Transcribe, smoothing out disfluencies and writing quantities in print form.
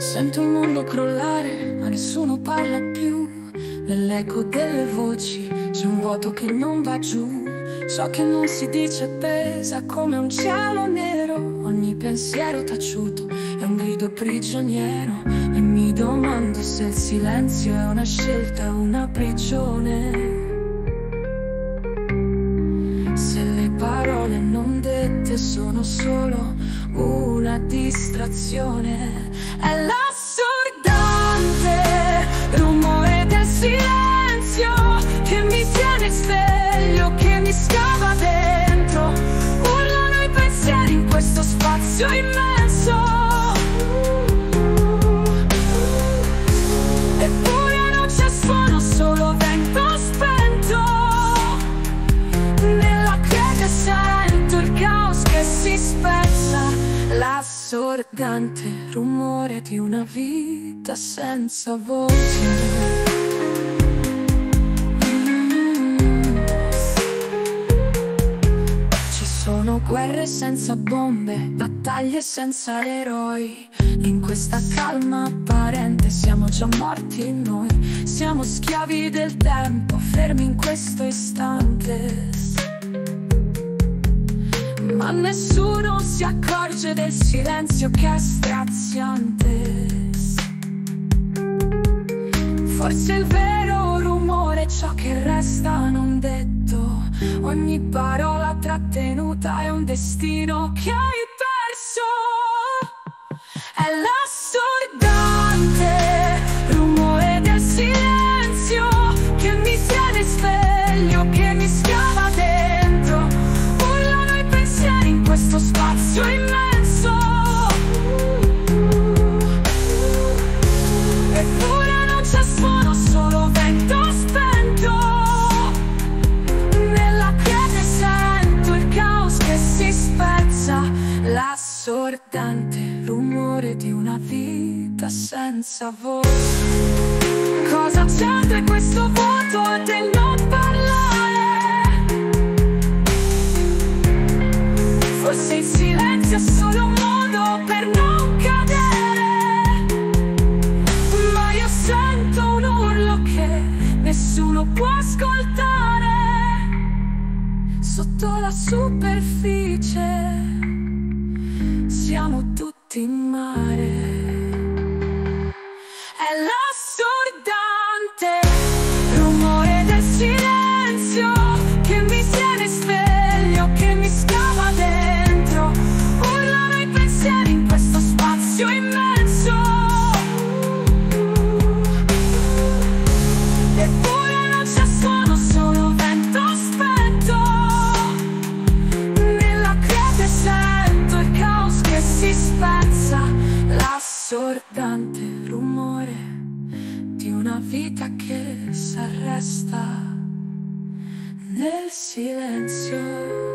Sento il mondo crollare, ma nessuno parla più. Nell'eco delle voci c'è un vuoto che non va giù. Ciò che non si dice pesa come un cielo nero. Ogni pensiero taciuto è un grido prigioniero. E mi domando se il silenzio è una scelta o una prigione. Se le parole non dette sono solo una distrazione. È l'assordante rumore del silenzio che mi tiene sveglio, che mi scava dentro. Urlano i pensieri in questo spazio immenso. Eppure non c'è suono, solo vento spento. Nella quiete sento il caos che si spezza. L'assordante rumore di una vita senza voce. Sono guerre senza bombe, battaglie senza eroi. In questa calma apparente siamo già morti noi. Siamo schiavi del tempo, fermi in questo istante. Ma nessuno si accorge del silenzio che è straziante. Forse il vero rumore è ciò che resta non detto. Ogni parola trattenuta è un destino che hai perso. È l'assordante rumore del silenzio che mi tiene sveglio, che mi scava dentro. Urlano i pensieri in questo spazio immenso. Eppure non c'è suono, solo vento spento. Nella quiete sento il caos che si spezza. L'assordante rumore di una vita senza voce. Cosa c'entra questo vuoto del non parlare? Forse il silenzio è solo un modo per non cadere. Ma io sento un urlo che nessuno può ascoltare. Sotto la superficie siamo tutti in mare. È l'assordante rumore del silenzio che mi tiene sveglio, che mi scava dentro. Urlano i pensieri in questo spazio immenso. Eppure non c'è suono, solo vento spento. Nella quiete sento il caos che si spezza. L'assordante rumore di una vita che s'arresta nel silenzio.